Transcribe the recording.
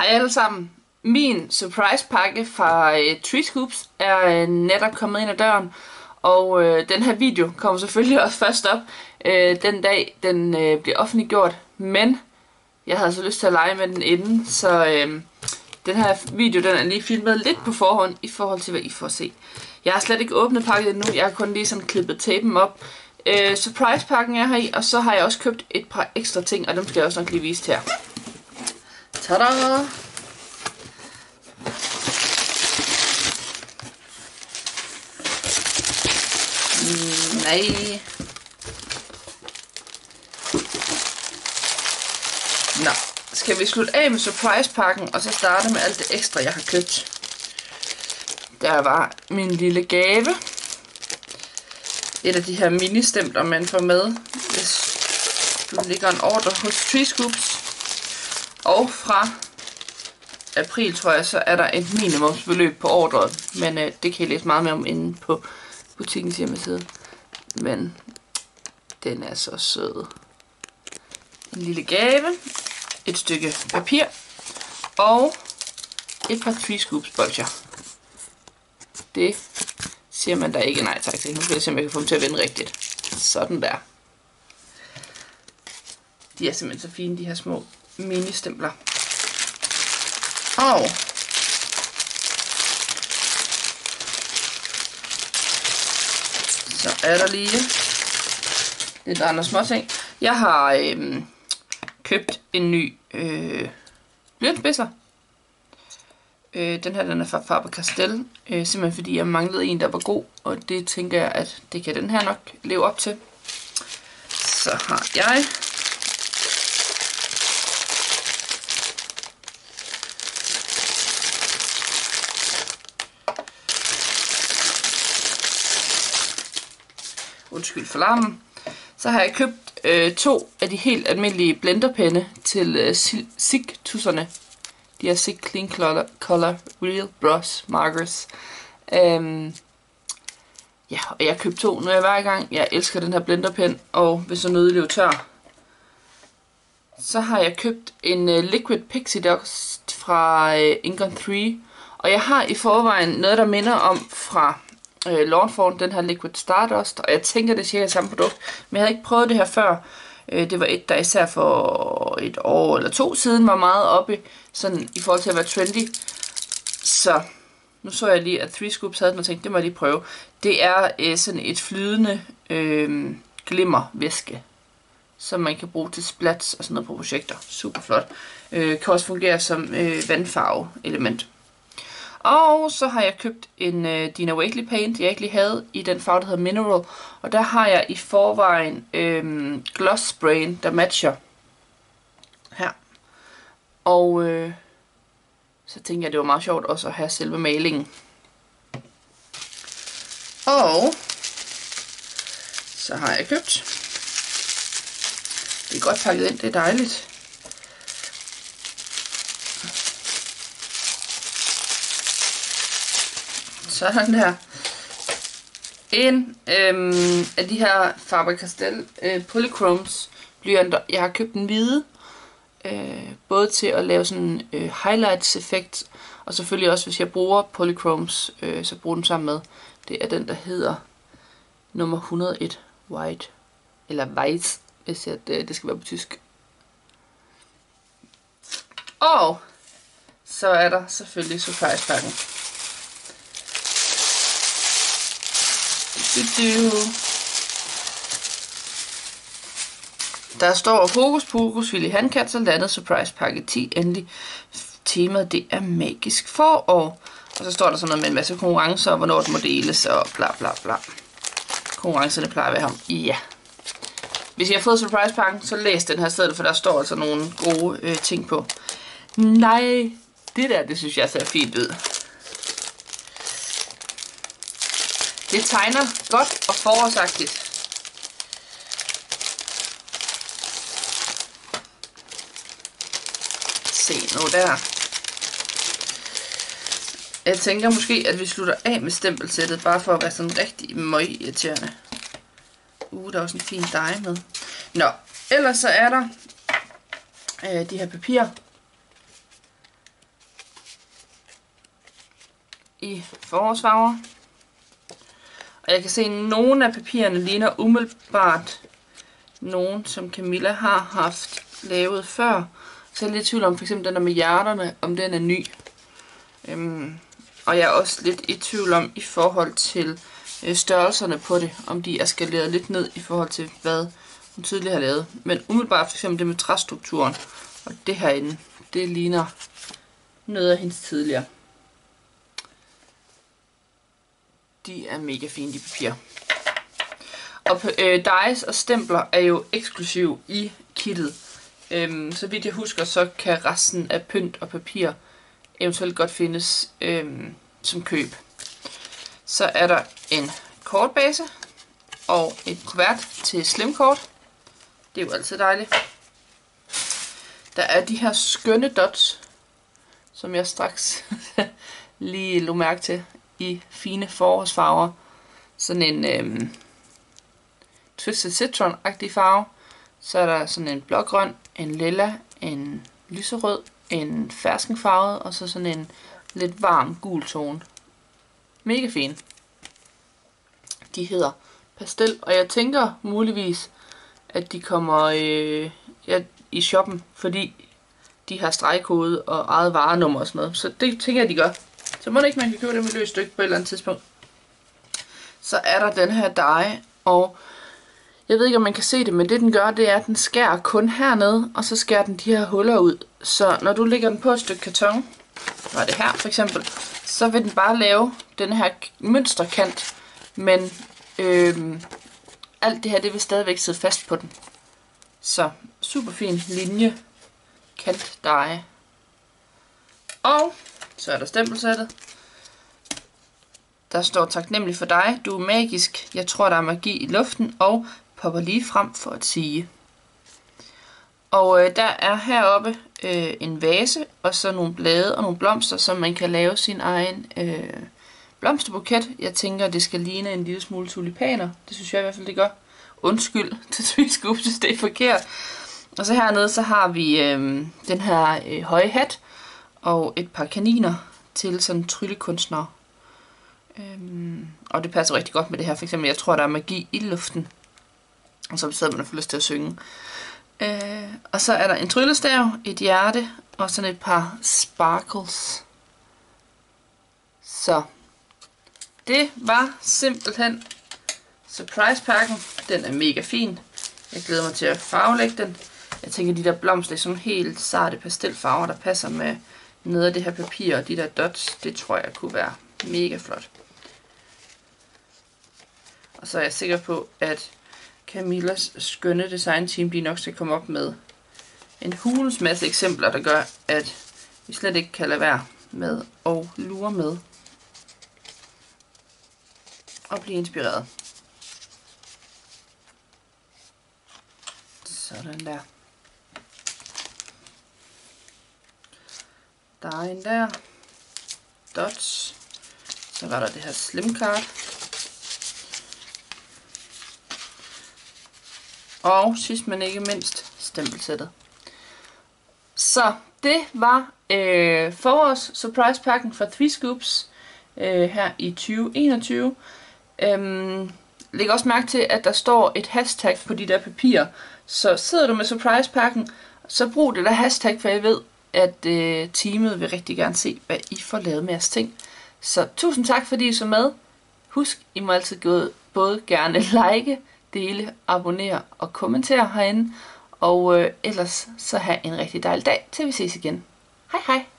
Hej alle sammen. Min surprise pakke fra Tree Scoops er netop kommet ind ad døren. Og den her video kommer selvfølgelig også først op den dag den bliver offentliggjort. Men jeg havde så lyst til at lege med den inden, så den her video den er lige filmet lidt på forhånd i forhold til hvad I får se. Jeg har slet ikke åbnet pakket endnu, jeg har kun lige sådan klippet tapen op. Surprise pakken er her i, og så har jeg også købt et par ekstra ting, og dem skal jeg også nok lige vise til jer. Tada! Nej. Nå, skal vi slutte af med surprise-pakken, og så starte med alt det ekstra, jeg har købt. Der var min lille gave. Et af de her mini-stempler, man får med, hvis du lægger en ordre hos Tree Scoops. Og fra april, tror jeg, så er der et minimumsbeløb på ordret. Men det kan I læse meget mere om inde på butikkens hjemmeside. Men den er så sød. En lille gave, et stykke papir og et par Tree Scoops bolcher. Det siger man da ikke nej tak til. Nu skal jeg se, om jeg kan få dem til at vende rigtigt. Sådan der. De er simpelthen så fine, de her små mini-stempler. Og så er der lige lidt andre småting. Jeg har købt en ny blyantspidser. Den her den er fra Faber-Castell, simpelthen fordi jeg manglede en, der var god, og det tænker jeg, at det kan den her nok leve op til. Så har jeg undskyld for larmen. Så har jeg købt to af de helt almindelige blenderpenne til SIG-tusserne. De her SIG Clean Color Real Brush Markers. Ja, og jeg har købt to nu hver gang. Jeg elsker den her blenderpen, og hvis så nødig løber tør. Så har jeg købt en Liquid Pixie Dust fra Ingon 3. Og jeg har i forvejen noget, der minder om fra Lawnfawn, den her Liquid Stardust, og jeg tænker, det er cirka samme produkt, men jeg havde ikke prøvet det her før. Det var et, der især for et år eller to siden var meget oppe, sådan i forhold til at være trendy. Så nu så jeg lige, at Tree Scoops havde den, og tænkte, det må jeg lige prøve. Det er sådan et flydende glimmervæske, som man kan bruge til splats og sådan noget på projekter. Super flot. Kan også fungere som vandfarve element. Og så har jeg købt en Dina Wakley paint, jeg ikke lige havde, i den farve, der hedder Mineral. Og der har jeg i forvejen gloss sprayen, der matcher her. Og så tænkte jeg, det var meget sjovt også at have selve malingen. Og så har jeg købt. Det er godt pakket ind, det er dejligt. Sådan der. En af de her Faber-Castell Polychromes blyanter. Jeg har købt den hvide. Både til at lave sådan highlights effekt. Og selvfølgelig også, hvis jeg bruger Polychromes, så bruger den sammen med. Det er den, der hedder nummer 101 White. Eller Weiß, hvis det skal være på tysk. Og så er der selvfølgelig surprise-pakken. Der står Hokus Pokus, Willy Handkat og landet surprise pakke 10. Endelig temaet, det er magisk forår. Og så står der sådan noget med en masse konkurrencer, og hvornår det må deles, og bla bla bla. Konkurrencerne plejer at være ham. Ja. Hvis jeg har fået surprise pakken, så læs den her stedet, for der står altså nogle gode ting på. Nej, det der, det synes jeg ser fint ud. Det tegner godt og forårsagtigt. Se nu der. Jeg tænker måske, at vi slutter af med stempelsættet, bare for at være sådan rigtig møgirriterende. Der er også en fin dej med. Nå, ellers så er der de her papirer. i forårsfarver. Og jeg kan se, at nogle af papirerne ligner umiddelbart nogen, som Camilla har haft lavet før. Så jeg er lidt i tvivl om, for eksempel den der med hjerterne, om den er ny. Og jeg er også lidt i tvivl om i forhold til størrelserne på det, om de er skaleret lidt ned i forhold til, hvad hun tidligere har lavet. Men umiddelbart for eksempel det med træstrukturen og det herinde, det ligner noget af hendes tidligere. De er mega fine, de papir. Og dies og stempler er jo eksklusiv i kittet. Så vidt jeg husker, så kan resten af pynt og papir eventuelt godt findes som køb. Så er der en kortbase og et kuvert til slimkort. Det er jo altid dejligt. Der er de her skønne dots, som jeg straks lige lå mærke til i fine forårsfarver. Sådan en Twisted Citron-agtig farve. Så er der sådan en blågrøn, en lilla, en lyserød, en ferskenfarvet og så sådan en lidt varm gul tone. Mega fin. De hedder Pastel, og jeg tænker muligvis, at de kommer i shoppen, fordi de har stregkode og eget varenummer og sådan noget. Så det tænker jeg, de gør. Så må det ikke, man kan købe dem i løst stykke på et eller andet tidspunkt. Så er der den her die, og jeg ved ikke, om man kan se det, men det den gør, det er, at den skærer kun hernede, og så skærer den de her huller ud. Så når du lægger den på et stykke karton, var det her for eksempel, så vil den bare lave den her mønsterkant, men alt det her, det vil stadigvæk sidde fast på den. Så super fin linje, kant die. Og så er der stempelsættet. Der står taknemmelig for dig, du er magisk, jeg tror der er magi i luften, og popper lige frem for at sige. Og der er heroppe en vase, og så nogle blade og nogle blomster, som man kan lave sin egen blomsterbuket. Jeg tænker, det skal ligne en lille smule tulipaner. Det synes jeg i hvert fald, det gør. Undskyld til Twiskup, hvis det er forkert. Og så hernede, så har vi den her høje hat, og et par kaniner til sådan tryllekunstnere. Og det passer rigtig godt med det her. For eksempel, jeg tror, der er magi i luften. Og så sidder man og får lyst til at synge. Og så er der en tryllestav, et hjerte og sådan et par sparkles. Så det var simpelthen surprise-pakken. Den er mega fin. Jeg glæder mig til at farvelægge den. Jeg tænker, de der blomster er sådan helt sarte pastelfarver, der passer med noget af det her papir og de der dots. Det tror jeg kunne være mega flot. Og så er jeg sikker på, at Camillas skønne designteam, de nok skal komme op med en hulens masse eksempler, der gør, at vi slet ikke kan lade være med at lure med og blive inspireret. Sådan der. Der er en der. Dots. Så var der det her slimkart. Og sidst men ikke mindst, stempelsættet. Så det var forårs surprise-pakken fra Twiskups her i 2021. Læg også mærke til, at der står et hashtag på de der papirer. Så sidder du med surprise-pakken, så brug det der hashtag, for jeg ved, at teamet vil rigtig gerne se, hvad I får lavet med jeres ting. Så tusind tak, fordi I så med. Husk, I må altid både gerne like, dele, abonnere og kommentere herinde. Og ellers så have en rigtig dejlig dag, til vi ses igen. Hej hej!